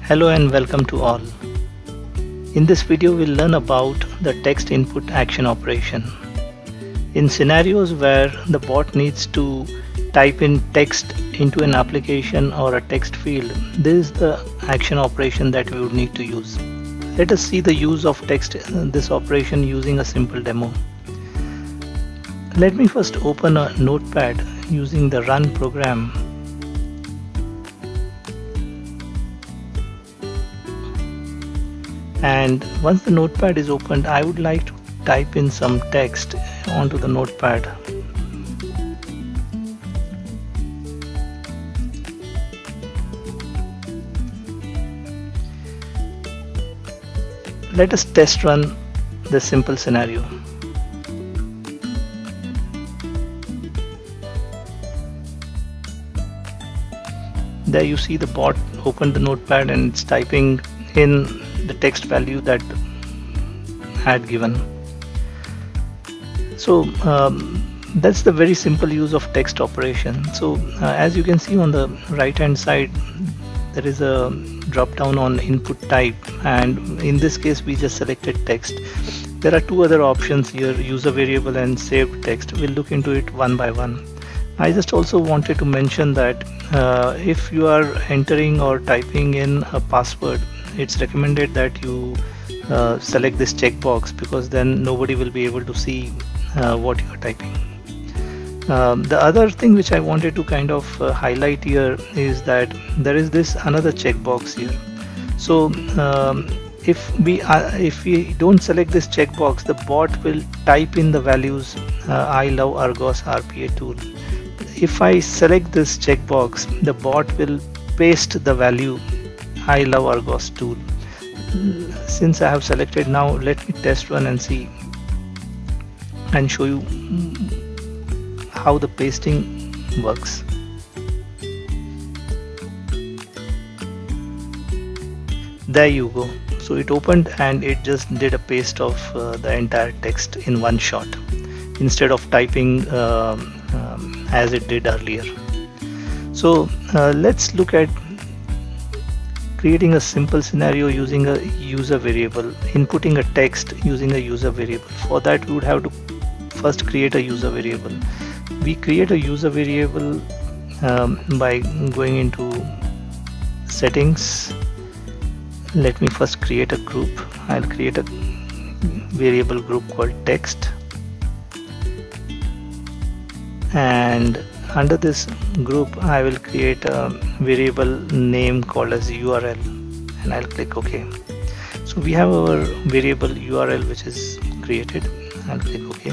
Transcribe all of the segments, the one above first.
Hello and welcome to all. In this video we'll learn about the text input action operation. In scenarios where the bot needs to type in text into an application or a text field, this is the action operation that we would need to use. Let us see the use of text this operation using a simple demo. Let me first open a notepad using the run program. And once the notepad is opened, I would like to type in some text onto the notepad. Let us test run this simple scenario. There you see the bot opened the notepad and it's typing in the text value that had given. So that's the very simple use of text operation. So as you can see on the right hand side, there is a drop down on input type, and in this case we just selected text. There are two other options here, user variable and saved text. We'll look into it one by one. I just also wanted to mention that if you are entering or typing in a password, it's recommended that you select this checkbox, because then nobody will be able to see what you are typing. The other thing which I wanted to kind of highlight here is that there is this another checkbox here. So if we don't select this checkbox, the bot will type in the values I love Argos RPA tool. If I select this checkbox, the bot will paste the value I love Argos tool. Since I have selected, now let me test run and see and show you how the pasting works. There you go. So it opened and it just did a paste of the entire text in one shot instead of typing as it did earlier. So let's look at creating a simple scenario using a user variable, inputting a text using a user variable. For that we would have to first create a user variable. We create a user variable by going into settings. Let me first create a group. I'll create a variable group called text, and under this group I will create a variable name called as URL, and I'll click OK. So we have our variable URL which is created. I'll click OK.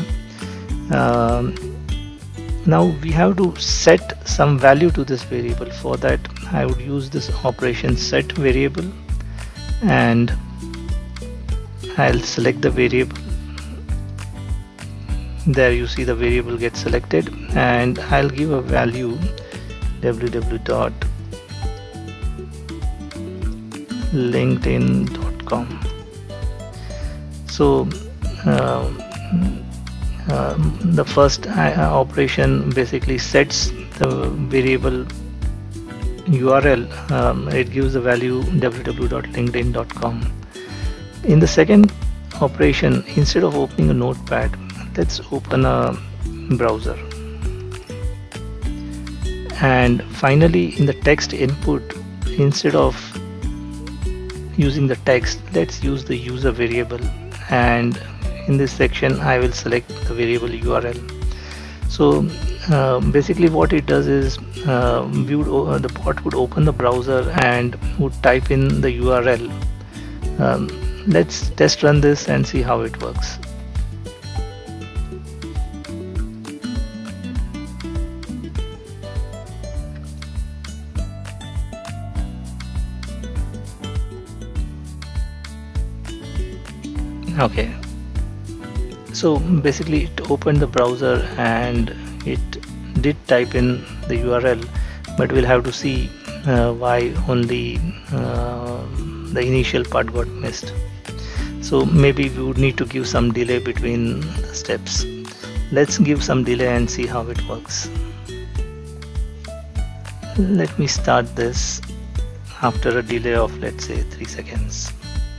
Now we have to set some value to this variable. For that I would use this operation set variable, and I'll select the variable. There you see the variable gets selected, and I'll give a value www.linkedin.com. So the first operation basically sets the variable URL. It gives the value www.linkedin.com. In the second operation, instead of opening a notepad, let's open a browser. And finally, in the text input, instead of using the text, let's use the user variable, and in this section I will select the variable URL. So basically what it does is the bot would open the browser and would type in the URL. Let's test run this and see how it works. Okay, so basically it opened the browser and it did type in the URL, but we'll have to see why only the initial part got missed. So maybe we would need to give some delay between the steps. Let's give some delay and see how it works. Let me start this. after a delay of, let's say, 3 seconds.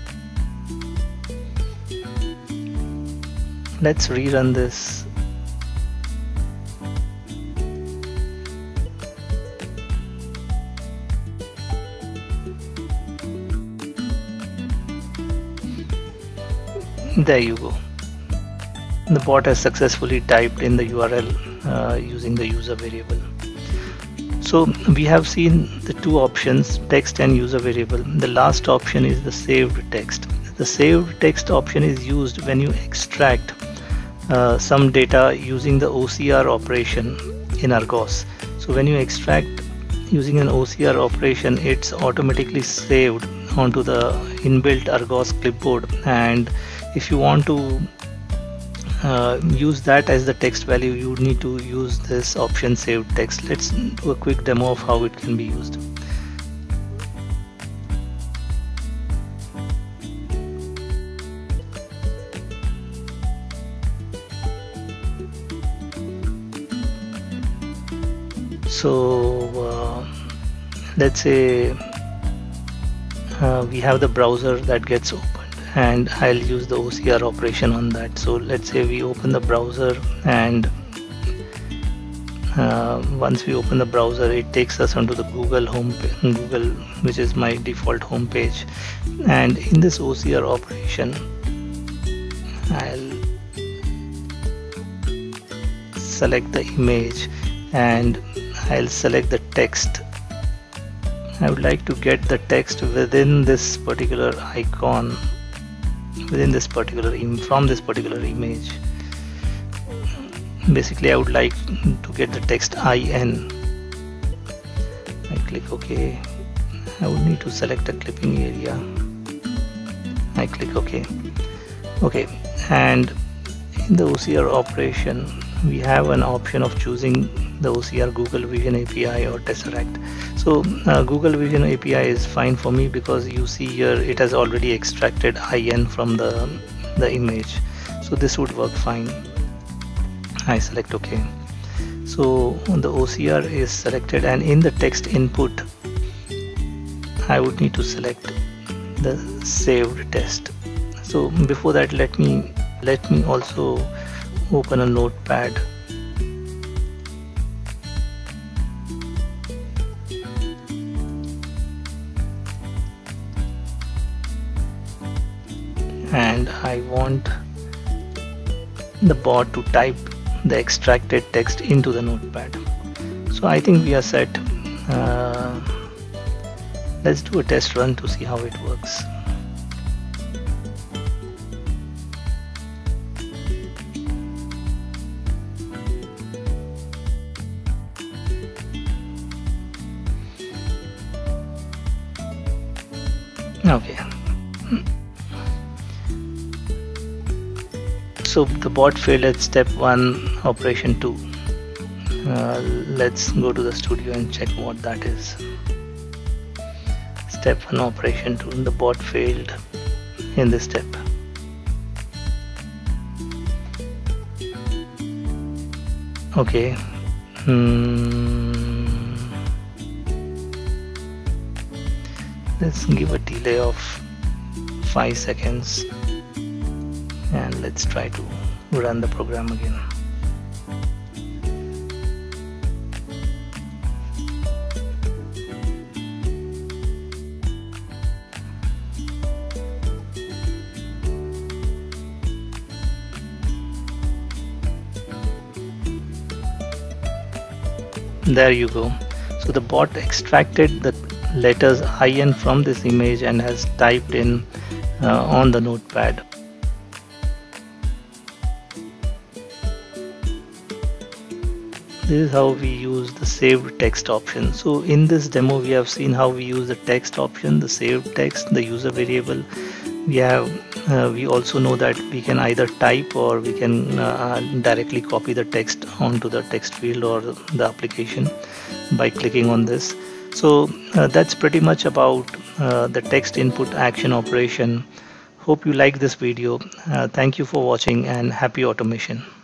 Let's rerun this. There you go. The bot has successfully typed in the URL using the user variable. So we have seen the two options, text and user variable. The last option is the saved text. The saved text option is used when you extract some data using the OCR operation in Argos. So when you extract using an OCR operation, it's automatically saved onto the inbuilt Argos clipboard, and if you want to use that as the text value, you need to use this option saved text. Let's do a quick demo of how it can be used. So let's say we have the browser that gets opened, and I'll use the OCR operation on that. So let's say we open the browser, and once we open the browser, it takes us onto the Google which is my default home page. And in this OCR operation, I'll select the image and I'll select the text. I would like to get the text within this particular icon, from this particular image. Basically, I would like to get the text IN. I click OK. I would need to select a clipping area. I click OK. Okay, and in the OCR operation, we have an option of choosing the OCR Google Vision API or Tesseract. So Google Vision API is fine for me because you see here it has already extracted IN from the image, so this would work fine. I select OK. So the OCR is selected, and in the text input I would need to select the saved text. So before that, let me also open a notepad. And I want the bot to type the extracted text into the notepad. So I think we are set. Let's do a test run to see how it works. Okay. So the bot failed at step 1, operation 2. Let's go to the studio and check what that is. Step 1, operation 2. The bot failed in this step. Okay. Let's give a delay of 5 seconds. And let's try to run the program again. There you go. So the bot extracted the letters IN from this image and has typed in on the notepad. This is how we use the saved text option. So in this demo we have seen how we use the text option, the saved text, the user variable. We also know that we can either type or we can directly copy the text onto the text field or the application by clicking on this. So that's pretty much about the text input action operation. Hope you like this video. Thank you for watching, and happy automation.